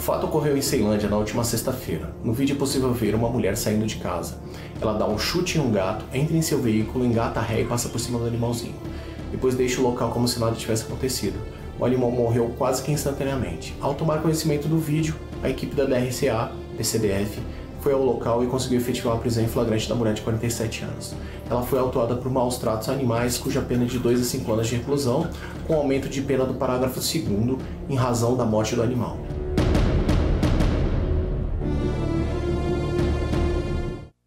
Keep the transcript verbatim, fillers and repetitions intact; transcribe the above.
fato ocorreu em Ceilândia na última sexta-feira. No vídeo é possível ver uma mulher saindo de casa. Ela dá um chute em um gato, entra em seu veículo, engata a ré e passa por cima do animalzinho. Depois deixa o local como se nada tivesse acontecido. O animal morreu quase que instantaneamente. Ao tomar conhecimento do vídeo, a equipe da D R C A, P C D F, foi ao local e conseguiu efetivar a prisão em flagrante da mulher de quarenta e sete anos. Ela foi autuada por maus tratos a animais, cuja pena é de dois a cinco anos de reclusão, com aumento de pena do parágrafo segundo, em razão da morte do animal.